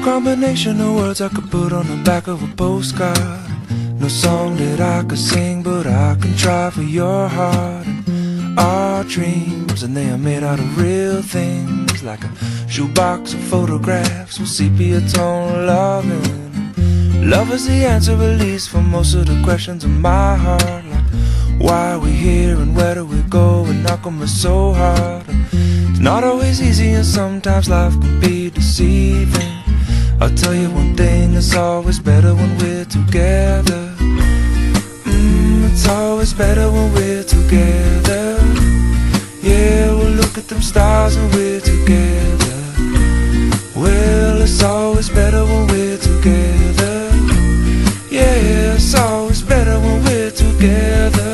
combination of words I could put on the back of a postcard. No song that I could sing, but I can try for your heart. And our dreams, and they are made out of real things, like a shoebox of photographs with sepia tone loving. Love is the answer, at least, for most of the questions in my heart, like why are we here and where do we go, and how come it's so hard. It's not always easy, and sometimes life can be deceiving. I'll tell you one thing, it's always better when we're together. It's always better when we're together. Yeah, we'll look at them stars when we're together. Well, it's always better when we're together. Yeah, it's always better when we're together.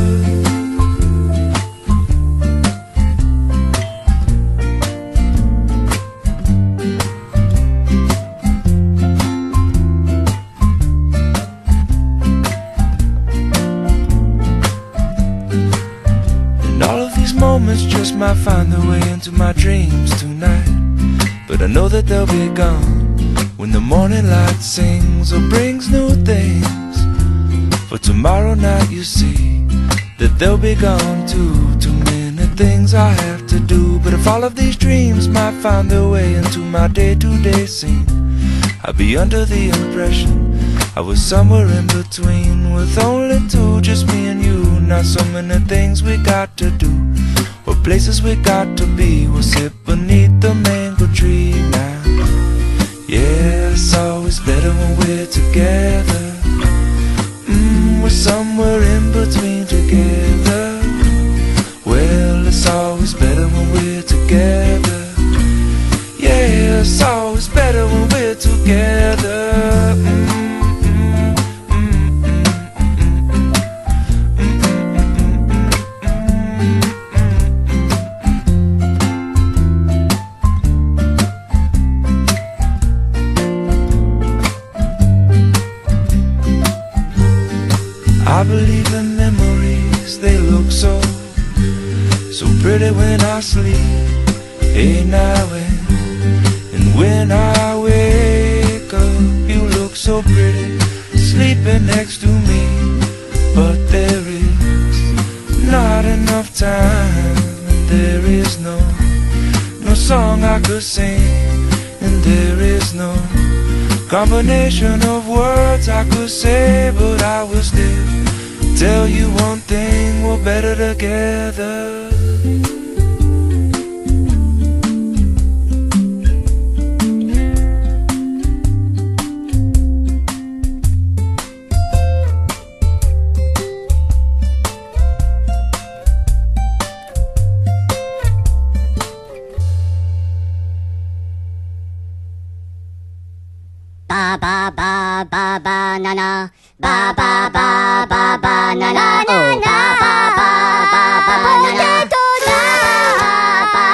Moments just might find their way into my dreams tonight, but I know that they'll be gone when the morning light sings or brings new things. For tomorrow night you see that they'll be gone too. Too many things I have to do, but if all of these dreams might find their way into my day-to-day scene, I'd be under the impression I was somewhere in between, with only two, just me and you. Not so many things we got to do, or places we got to be. We'll sit beneath the mango tree now. Yeah, it's always better when we're together. We're somewhere in between together. Well, it's always better when we're together. Yeah, it's always better when we're together. I believe in memories, they look so pretty when I sleep. Hey, now and when I wake up, you look so pretty sleeping next to me. But there is not enough time, and there is no song I could sing, and there is no combination of words I could say, but I will still tell you one thing, we're better together. Ba ba ba ba banana, ba ba ba ba banana, oh ba ba ba ba banana, ba ba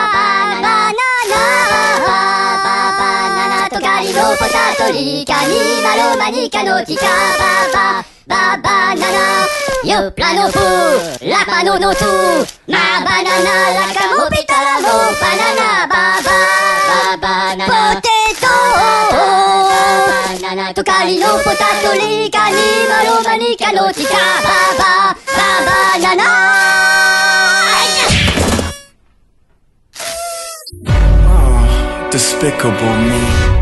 banana, tocali no potatori, cani malo manica no tica, ba banana, yo plano fu, la mano no tu, ma banana, la camo pitalamo, banana, ba banana, potato. Tocali no potatoli, cani malo manica no tica, ba banana. Oh, despicable me.